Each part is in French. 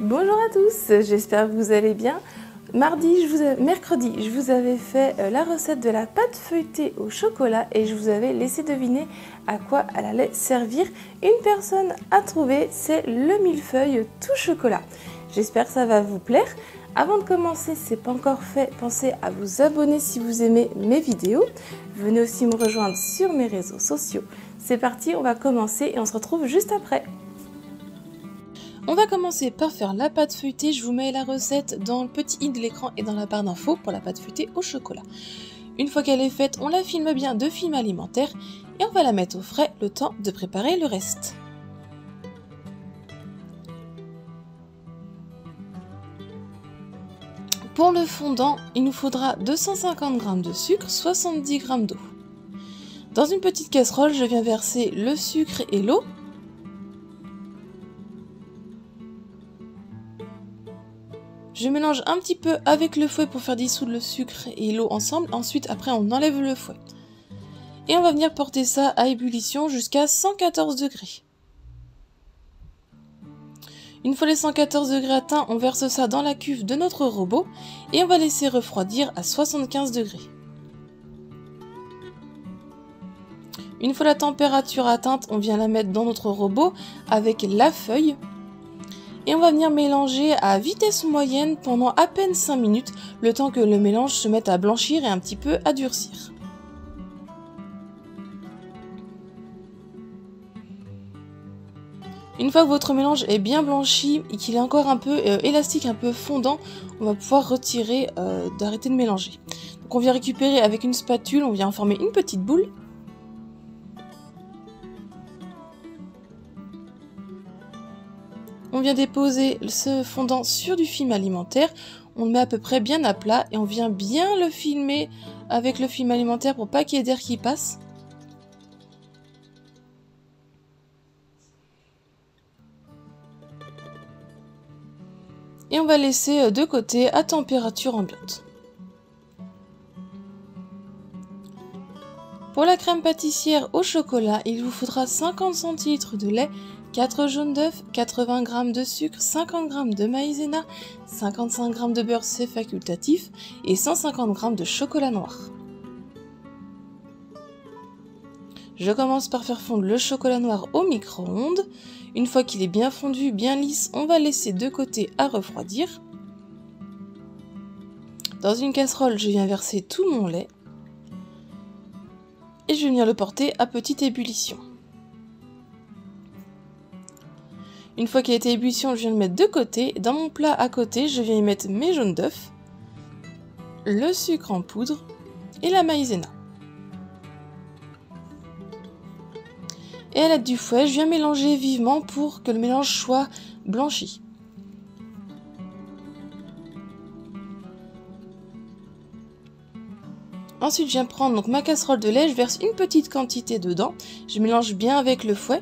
Bonjour à tous, j'espère que vous allez bien. Mercredi, je vous avais fait la recette de la pâte feuilletée au chocolat et je vous avais laissé deviner à quoi elle allait servir. Une personne à trouver, c'est le millefeuille tout chocolat. J'espère que ça va vous plaire. Avant de commencer, si ce n'est pas encore fait, pensez à vous abonner si vous aimez mes vidéos. Venez aussi me rejoindre sur mes réseaux sociaux. C'est parti, on va commencer et on se retrouve juste après. On va commencer par faire la pâte feuilletée. Je vous mets la recette dans le petit i de l'écran et dans la barre d'infos pour la pâte feuilletée au chocolat. Une fois qu'elle est faite, on la filme bien de film alimentaire et on va la mettre au frais le temps de préparer le reste. Pour le fondant, il nous faudra 250 g de sucre, 70 g d'eau. Dans une petite casserole, je viens verser le sucre et l'eau. Je mélange un petit peu avec le fouet pour faire dissoudre le sucre et l'eau ensemble. Ensuite, après, on enlève le fouet. Et on va venir porter ça à ébullition jusqu'à 114 degrés. Une fois les 114 degrés atteints, on verse ça dans la cuve de notre robot et on va laisser refroidir à 75 degrés. Une fois la température atteinte, on vient la mettre dans notre robot avec la feuille. Et on va venir mélanger à vitesse moyenne pendant à peine 5 minutes, le temps que le mélange se mette à blanchir et un petit peu à durcir. Une fois que votre mélange est bien blanchi et qu'il est encore un peu élastique, un peu fondant, on va pouvoir retirer, d'arrêter de mélanger. Donc on vient récupérer avec une spatule, on vient en former une petite boule. On vient déposer ce fondant sur du film alimentaire, on le met à peu près bien à plat et on vient bien le filmer avec le film alimentaire pour pas qu'il y ait d'air qui passe. Et on va laisser de côté à température ambiante. Pour la crème pâtissière au chocolat, il vous faudra 50 centilitres de lait, 4 jaunes d'œufs, 80 g de sucre, 50 g de maïzena, 55 g de beurre, c'est facultatif, et 150 g de chocolat noir. Je commence par faire fondre le chocolat noir au micro-ondes. Une fois qu'il est bien fondu, bien lisse, on va laisser de côté à refroidir. Dans une casserole, je viens verser tout mon lait. Et je vais venir le porter à petite ébullition. Une fois qu'il a été ébullition, je viens le mettre de côté. Dans mon plat à côté, je viens y mettre mes jaunes d'œufs, le sucre en poudre et la maïzena. Et à l'aide du fouet, je viens mélanger vivement pour que le mélange soit blanchi. Ensuite, je viens prendre donc ma casserole de lait, je verse une petite quantité dedans, je mélange bien avec le fouet.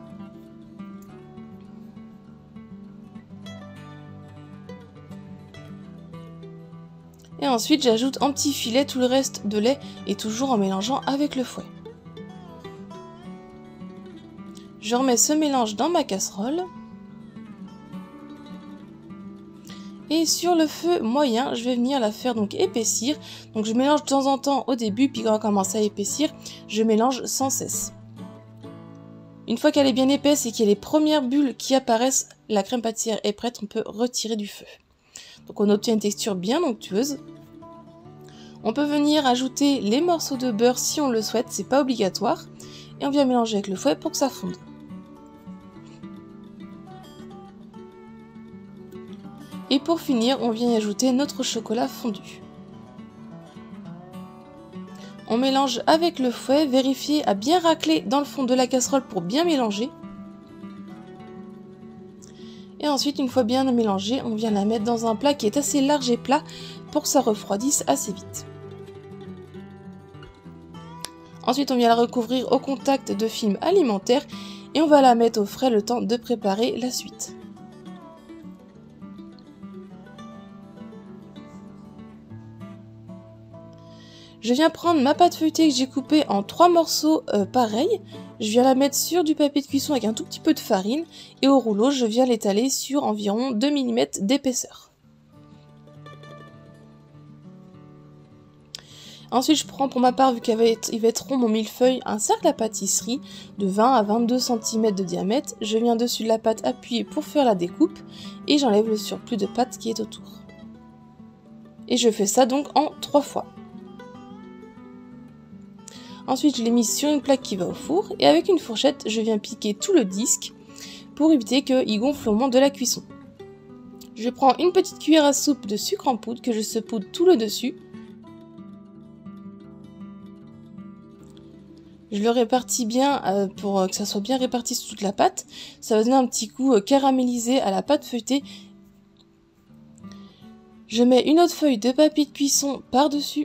Et ensuite, j'ajoute en petits filets tout le reste de lait et toujours en mélangeant avec le fouet. Je remets ce mélange dans ma casserole. Et sur le feu moyen, je vais venir la faire donc épaissir. Donc je mélange de temps en temps au début, puis quand elle commence à épaissir, je mélange sans cesse. Une fois qu'elle est bien épaisse et qu'il y a les premières bulles qui apparaissent, la crème pâtissière est prête, on peut retirer du feu. Donc on obtient une texture bien onctueuse. On peut venir ajouter les morceaux de beurre si on le souhaite, c'est pas obligatoire. Et on vient mélanger avec le fouet pour que ça fonde. Et pour finir, on vient y ajouter notre chocolat fondu. On mélange avec le fouet, vérifiez à bien racler dans le fond de la casserole pour bien mélanger. Et ensuite, une fois bien mélangé, on vient la mettre dans un plat qui est assez large et plat pour que ça refroidisse assez vite. Ensuite, on vient la recouvrir au contact de film alimentaire et on va la mettre au frais le temps de préparer la suite. Je viens prendre ma pâte feuilletée que j'ai coupée en 3 morceaux pareils. Je viens la mettre sur du papier de cuisson avec un tout petit peu de farine. Et au rouleau, je viens l'étaler sur environ 2 mm d'épaisseur. Ensuite, je prends pour ma part, vu qu'il va être rond mon millefeuille, un cercle à pâtisserie de 20 à 22 cm de diamètre. Je viens dessus de la pâte appuyer pour faire la découpe et j'enlève le surplus de pâte qui est autour. Et je fais ça donc en 3 fois. Ensuite, je l'ai mis sur une plaque qui va au four et avec une fourchette, je viens piquer tout le disque pour éviter qu'il gonfle au moment de la cuisson. Je prends une petite cuillère à soupe de sucre en poudre que je saupoudre tout le dessus. Je le répartis bien pour que ça soit bien réparti sur toute la pâte. Ça va donner un petit goût caramélisé à la pâte feuilletée. Je mets une autre feuille de papier de cuisson par-dessus.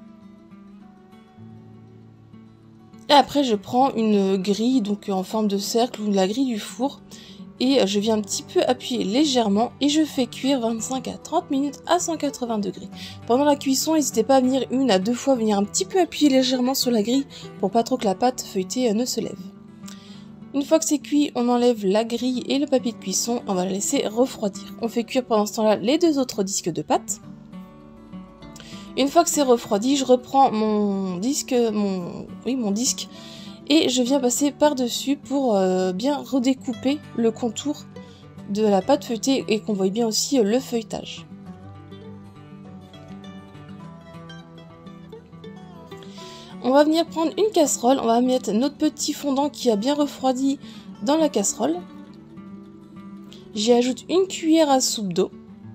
Et après, je prends une grille donc en forme de cercle ou la grille du four. Et je viens un petit peu appuyer légèrement et je fais cuire 25 à 30 minutes à 180 degrés. Pendant la cuisson, n'hésitez pas à venir une à deux fois, venir un petit peu appuyer légèrement sur la grille pour pas trop que la pâte feuilletée ne se lève. Une fois que c'est cuit, on enlève la grille et le papier de cuisson, on va la laisser refroidir. On fait cuire pendant ce temps-là les deux autres disques de pâte. Une fois que c'est refroidi, je reprends mon disque, et je viens passer par-dessus pour bien redécouper le contour de la pâte feuilletée et qu'on voit bien aussi le feuilletage. On va venir prendre une casserole, on va mettre notre petit fondant qui a bien refroidi dans la casserole. J'y ajoute une cuillère à soupe d'eau.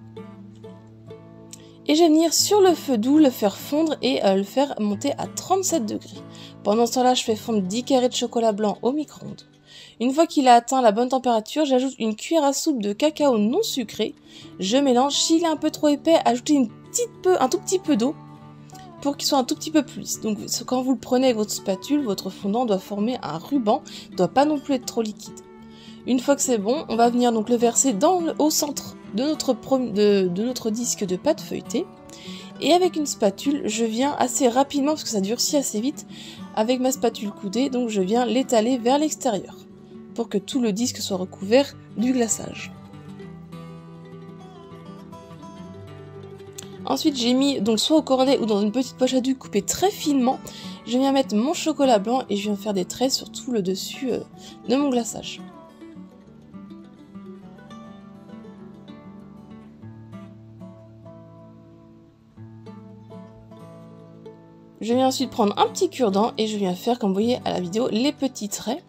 Et je vais venir sur le feu doux le faire fondre et le faire monter à 37 degrés. Pendant ce temps-là, je fais fondre 10 carrés de chocolat blanc au micro-ondes. Une fois qu'il a atteint la bonne température, j'ajoute une cuillère à soupe de cacao non sucré. Je mélange. S'il est un peu trop épais, ajoutez un tout petit peu d'eau pour qu'il soit un tout petit peu plus lisse. Donc quand vous le prenez avec votre spatule, votre fondant doit former un ruban, ne doit pas non plus être trop liquide. Une fois que c'est bon, on va venir donc le verser au centre de notre disque de pâte feuilletée. Et avec une spatule, je viens assez rapidement, parce que ça durcit assez vite, avec ma spatule coudée, donc je viens l'étaler vers l'extérieur, pour que tout le disque soit recouvert du glaçage. Ensuite, j'ai mis donc soit au cornet ou dans une petite poche à doux coupée très finement. Je viens mettre mon chocolat blanc et je viens faire des traits sur tout le dessus de mon glaçage. Je viens ensuite prendre un petit cure-dent et je viens faire, comme vous voyez à la vidéo, les petits traits.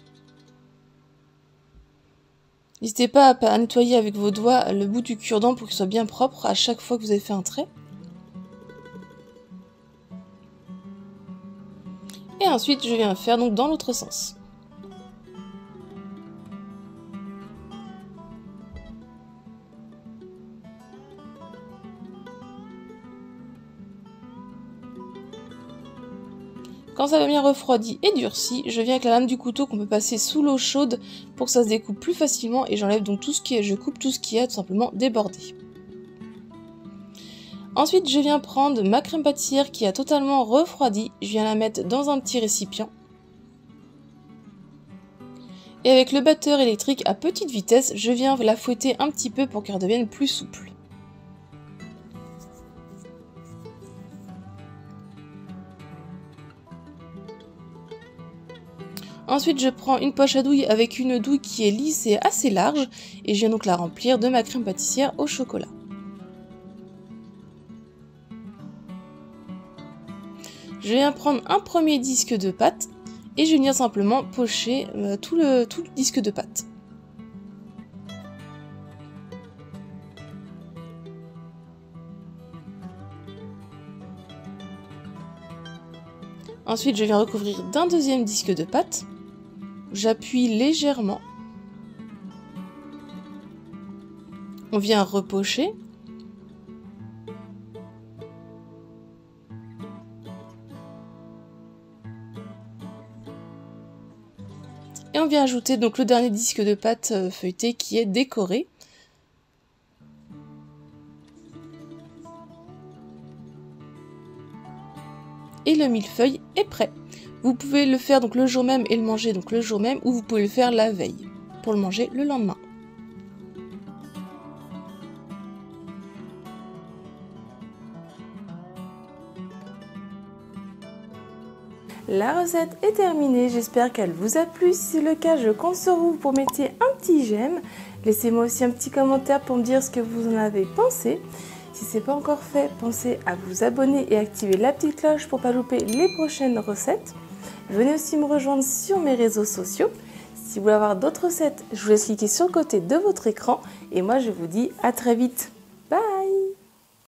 N'hésitez pas à nettoyer avec vos doigts le bout du cure-dent pour qu'il soit bien propre à chaque fois que vous avez fait un trait. Et ensuite, je viens faire donc dans l'autre sens. Quand ça va bien refroidi et durci, je viens avec la lame du couteau qu'on peut passer sous l'eau chaude pour que ça se découpe plus facilement et j'enlève donc je coupe tout ce qui a tout simplement débordé. Ensuite, je viens prendre ma crème pâtissière qui a totalement refroidi, je viens la mettre dans un petit récipient. Et avec le batteur électrique à petite vitesse, je viens la fouetter un petit peu pour qu'elle devienne plus souple. Ensuite, je prends une poche à douille avec une douille qui est lisse et assez large et je viens donc la remplir de ma crème pâtissière au chocolat. Je viens prendre un premier disque de pâte et je viens simplement pocher tout le disque de pâte. Ensuite, je viens recouvrir d'un deuxième disque de pâte. J'appuie légèrement. On vient repocher. Et on vient ajouter donc le dernier disque de pâte feuilletée qui est décoré. le millefeuille est prêt. Vous pouvez le faire donc le jour même et le manger donc le jour même, ou vous pouvez le faire la veille pour le manger le lendemain. La recette est terminée, j'espère qu'elle vous a plu. Si c'est le cas, je compte sur vous pour mettre un petit j'aime. Laissez-moi aussi un petit commentaire pour me dire ce que vous en avez pensé. Si ce n'est pas encore fait, pensez à vous abonner et activer la petite cloche pour ne pas louper les prochaines recettes. Venez aussi me rejoindre sur mes réseaux sociaux. Si vous voulez avoir d'autres recettes, je vous laisse cliquer sur le côté de votre écran. Et moi, je vous dis à très vite.